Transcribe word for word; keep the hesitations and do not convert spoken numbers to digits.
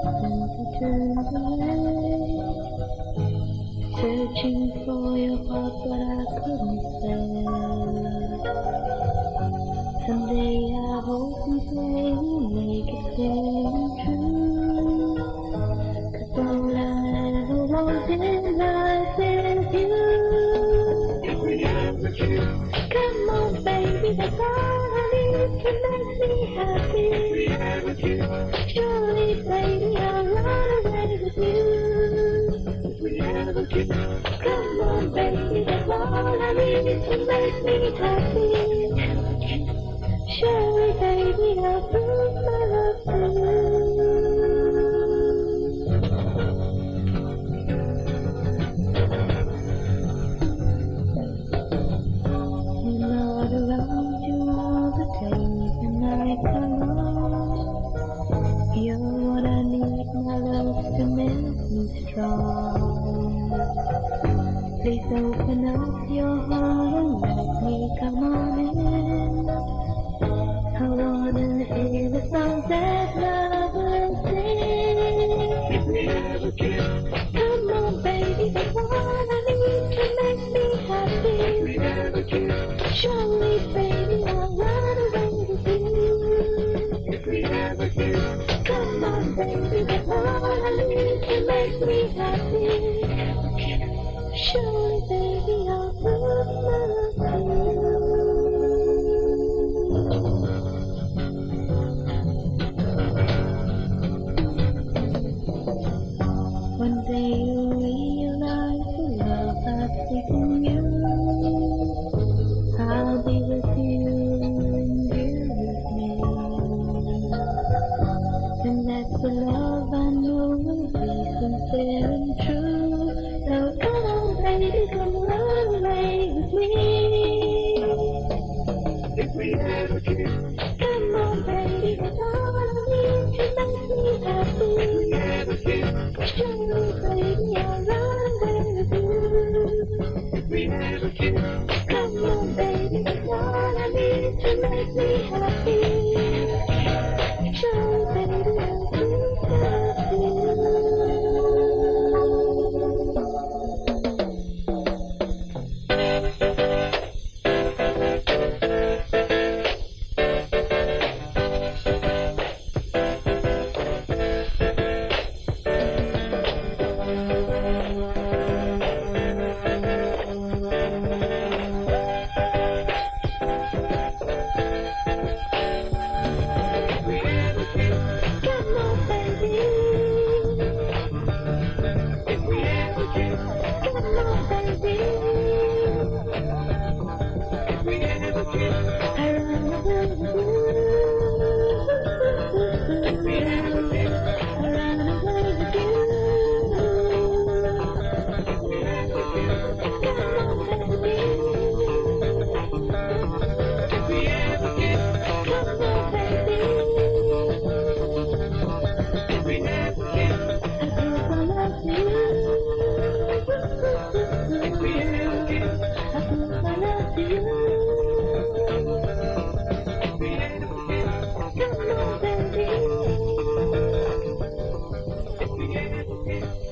and to turn away, searching for your heart, but I couldn't say. Someday I hope and pray we'll make it clear and true, 'cause all I ever want in life is you. If we ever kiss, Come on, baby, that's all I need to make me happy. if we ever kiss, Surely, baby, I'll run away with you. if we ever kiss, Come on, baby, that's all I need to make me happy. Surely, baby, I'll prove my love to you. You're not around you all the days and nights are long. You're what I need, my love, to make me strong. Please open up your heart and let me come on in. I wanna hear the songs that lovers sing. if we ever kiss, Come on, baby, that's all I need to make me if happy. we ever kiss, Surely, baby, I'll run away with you. if we ever kiss, Come on, baby, that's all I need to make me happy. Surely, baby, I'll prove my love to you. One day you'll realize the love I've taken you. I'll be with you and you with me. And that's the love I know will be sincere and true. So come on, baby, come run away with me. if we ever kiss, Come on, baby, that's all I need to make me happy. if we ever kiss, Surely, baby, I'll run away with you. if we ever kiss, Come on, baby, that's all I need to make me happy. Surely, baby, I'll prove my love to you. if we ever kiss, Come on, baby. if we ever kiss, Come on, baby. if we ever kiss, I run away with you. if we ever kiss, I run away with you. if we ever kiss, Come on, baby. if we ever kiss, Come on, baby. if we ever kiss, I prove my love to you. if we ever kiss, I prove my love to you. if we ever kiss, Come on, baby. if we ever kiss.